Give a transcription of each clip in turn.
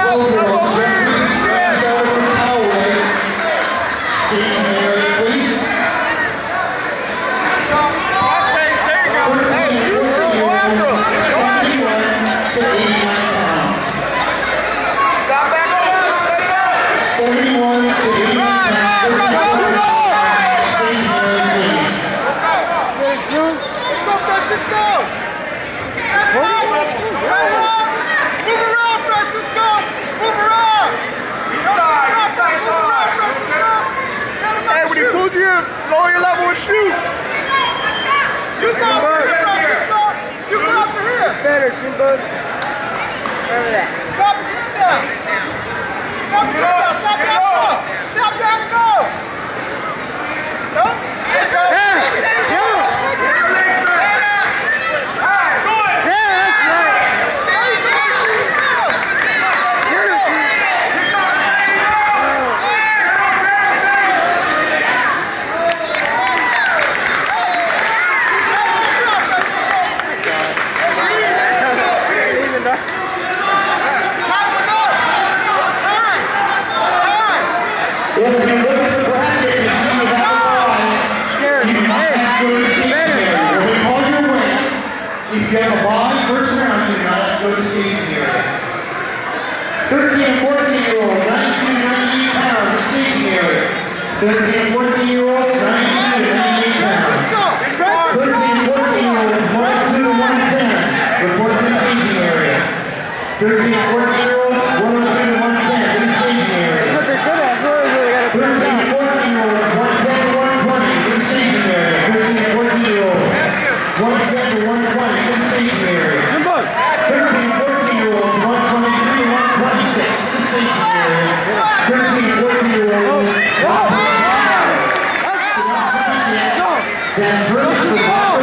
Lower your level and shoot. You go up here, Francisco. You go up to here. Better, Jimbo. Remember that. Stop and sit down. Stop and sit down. Stop down and go. Stop down and go. No? There you go. If you have a bond first round, you cannot go to staging area. 13 and 14-year-olds, 92 to 98 pounds, staging area. 13 and 14-year-olds, 92 to 98 pounds. 13 and 14-year-olds, 102 to 110, report to the staging area. 13 and 14-year-olds, 102 to 110, to the staging area. 13 and 14-year-olds, 110 to 120, to the staging area. 13 and 14-year-olds, 110 to 120, to the staging area. 13 and 14-year-olds, 123 to 126, to the staging area. 13 and 14-year-olds, 126 that's first to the ball.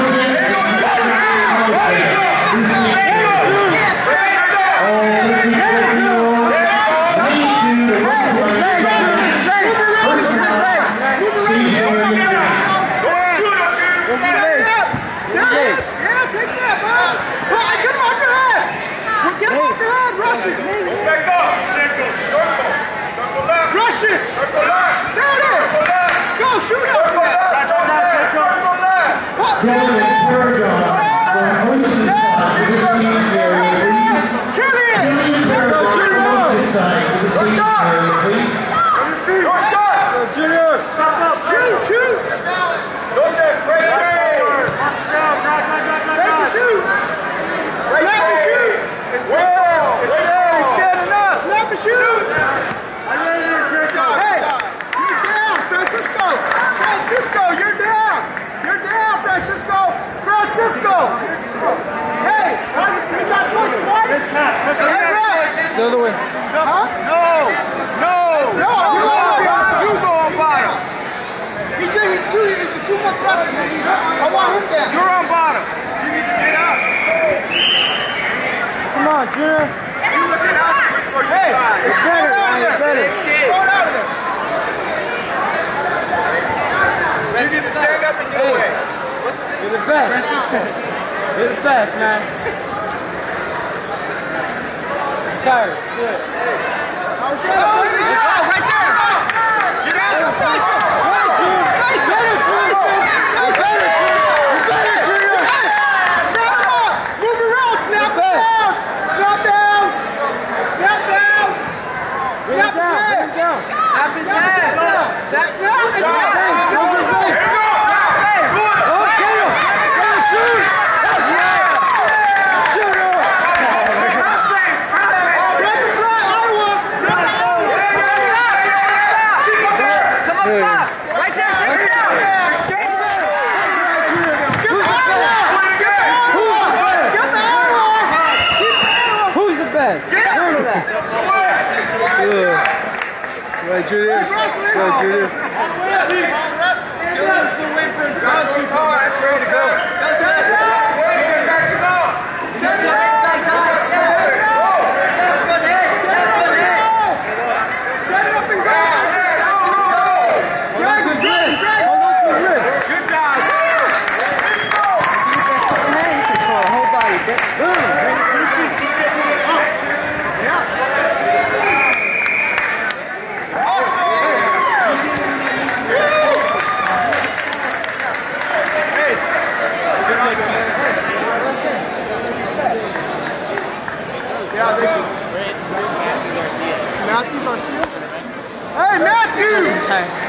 Still the win. Huh? No! You go on bottom. He's too much pressure. I want him down. You're on bottom. You need to get out. Come on, Junior. You look at us. Hey, it's better. It's better. Throw it out of there. You need to stand up and get away. You're the best. You're the best, man. Tired. Good. Right there. You got some face him. Face him. Move around. Snap down. Snap down. Snap down. Snap his head. Snap his head. Snap his head. Good, Julius. Good, Julius. Ready to go. Matthew Garcia. Hey, Matthew!